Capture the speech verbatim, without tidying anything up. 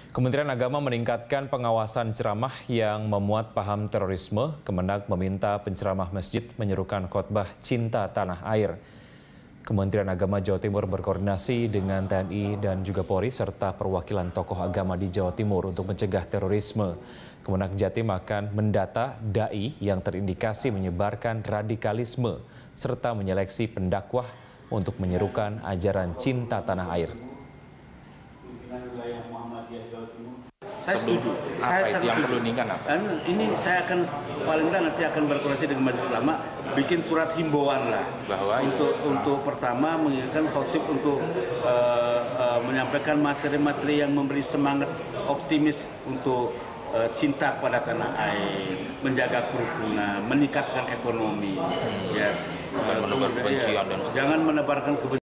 Kementerian Agama meningkatkan pengawasan ceramah yang memuat paham terorisme. Kemenag meminta penceramah masjid menyerukan khotbah cinta tanah air. Kementerian Agama Jawa Timur berkoordinasi dengan T N I dan juga Polri serta perwakilan tokoh agama di Jawa Timur untuk mencegah terorisme. Kemenag Jatim akan mendata dai yang terindikasi menyebarkan radikalisme serta menyeleksi pendakwah untuk menyerukan ajaran cinta tanah air. Saya setuju. Apa Saya itu yang perlu diingat apa? Dan ini saya akan paling tidak nanti akan berkoordinasi dengan Majelis Ulama, bikin surat himbauan lah Bahwa untuk itu, untuk pertama mengingatkan khotib untuk uh, uh, menyampaikan materi-materi yang memberi semangat optimis untuk uh, cinta pada tanah air, menjaga kerukunan, meningkatkan ekonomi, ya. Bukan menebar kebencian dan Jangan menebarkan kebencian.